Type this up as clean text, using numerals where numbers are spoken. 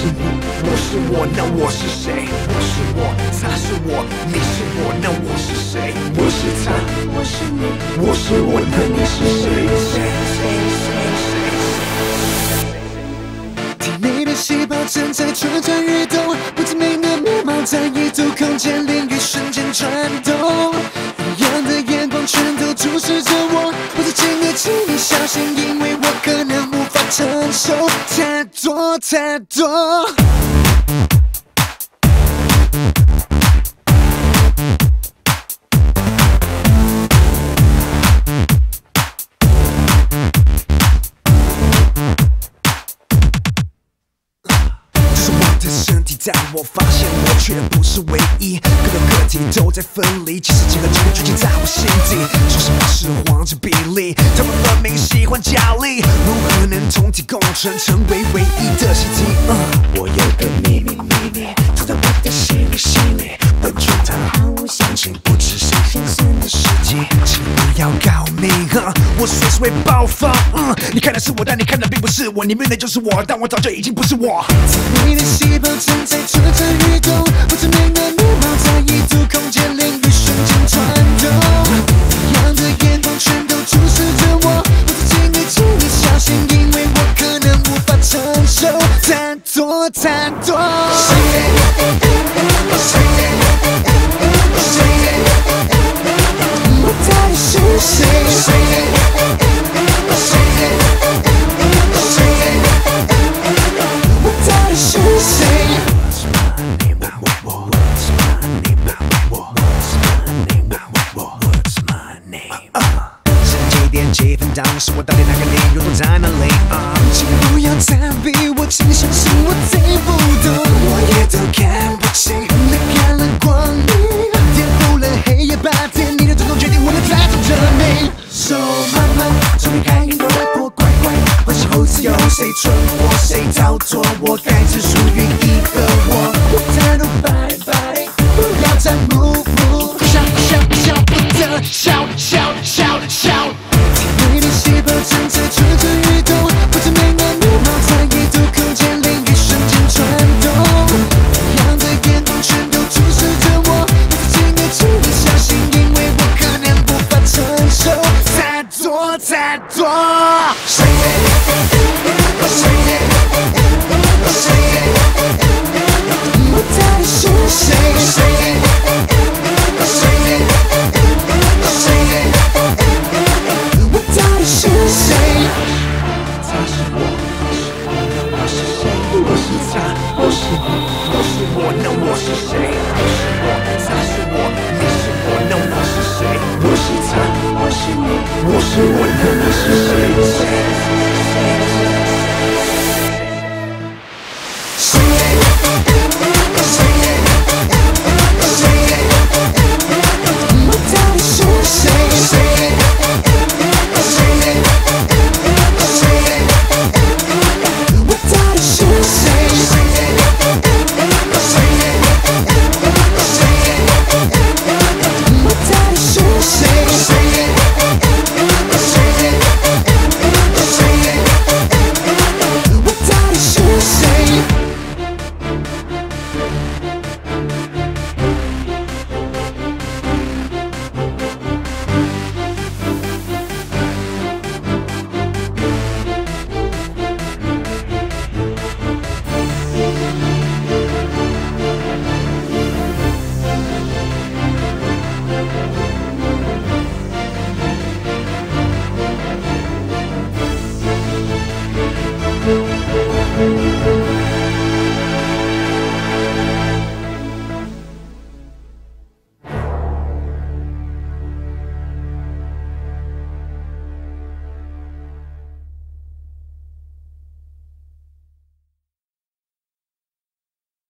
是你，我是我，那我是谁？我是我，他是我，你是我，那我是谁？我是他，我是你，我是我，那你是谁？ 体内的细胞正在蠢蠢欲动，不知名的面貌在异度空间领域瞬间转动，异样的眼光全都注视着我，我在惊得请你小心，因为我可能无法承受太多太多。但我发现我却不是唯一，各个个体都在分离，其实几何几个剧情在我心底，说什么是黄金比例？他们分明喜欢佳丽，如何能同体共存，成为唯一的习题？我有个秘密，藏在我的心里，完全它毫无详情，不知谁先生的时机，请不要告密，我随时会爆发。你看的是我，但你看的并不是我，你面对就是我，但我早就已经不是我。你的细胞正在蠢蠢欲动，不知名的面貌在异度空间领域瞬间转动，异样的眼光全都注视着我，我在惊得请你小心，因为我可能无法承受太多太多。我到底是谁？当时我到底哪个你，又躲在哪里？请不要再逼我，请相信我听不懂，我也都看不清。离开了光明，颠覆了黑夜白天，你的种种决定我能再走着你。手慢慢从离开你的我乖乖，关系后自由，谁存活谁逃脱，我该只属于一个我。我太多拜拜，不要再 move， 笑不得，笑。你的细胞正在蠢蠢欲动，不知名的面貌在异度空间领域瞬间转动，异样的眼光全都注视着我，我在惊得请你小心，因为我可能无法承受太多太多。我到底是谁？是谁？他是我，我是谁？我是他，我是你，我是我，那我是谁？我是我，他是我，你是我，那我是谁？我是他，我是你，我是我，那你是谁？